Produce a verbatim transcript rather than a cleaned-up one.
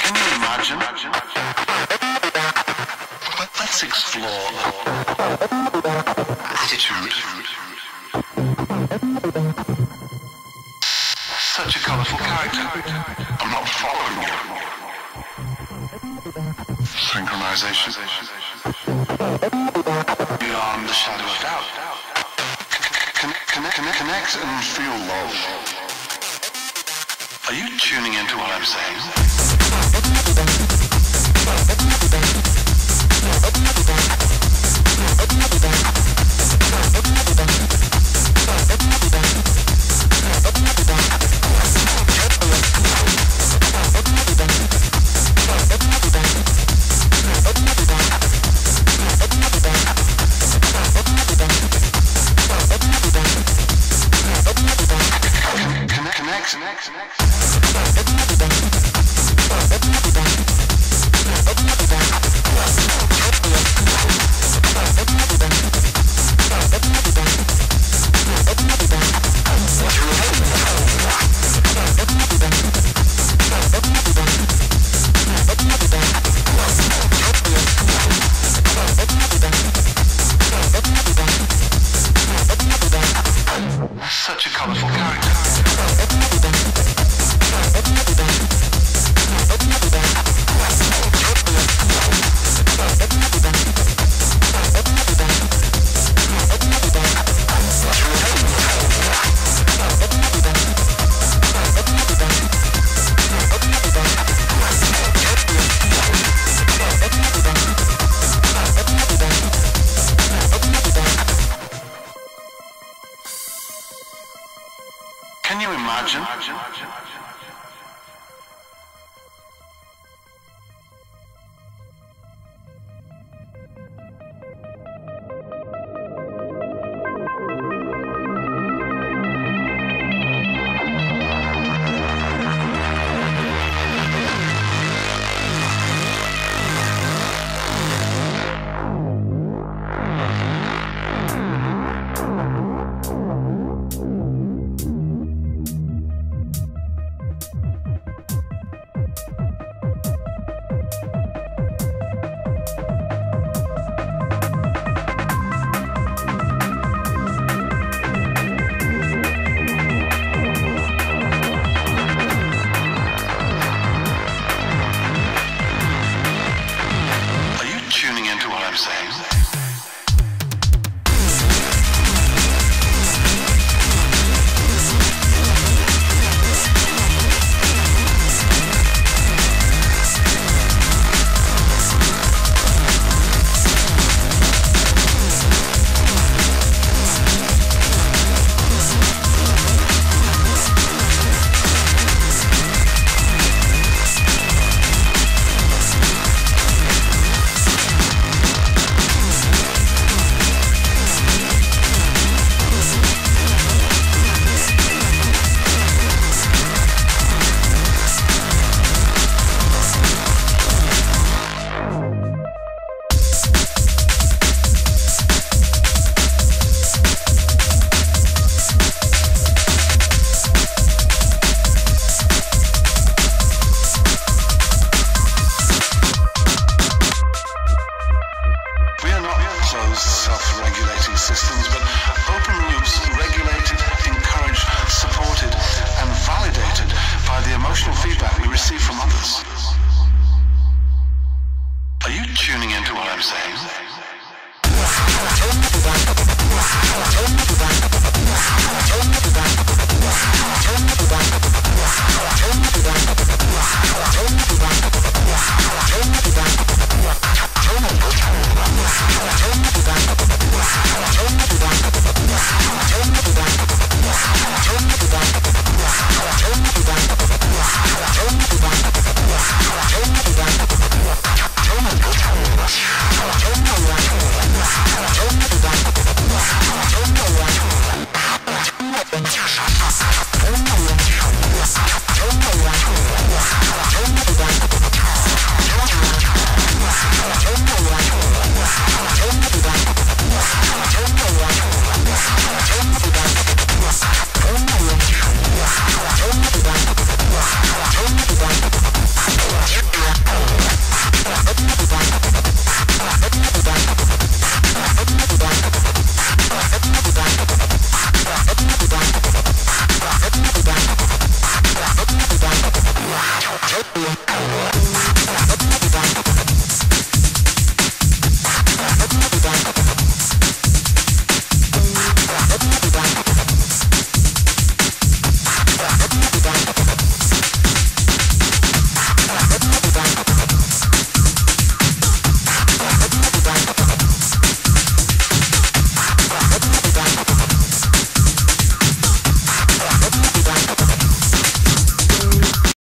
Can you imagine? Let's explore attitude. Such a colourful character. I'm not following you. Synchronization. Beyond the shadow of doubt. Connect, connect, connect, connect and feel love. Are you tuning into what I'm saying? Connect, connect, connect, connect. Such a colourful character. Can you imagine? Tuning into what I'm saying. Self-regulating systems, but open loops regulated, encouraged, supported, and validated by the emotional feedback we receive from others. Are you tuning into what I'm saying?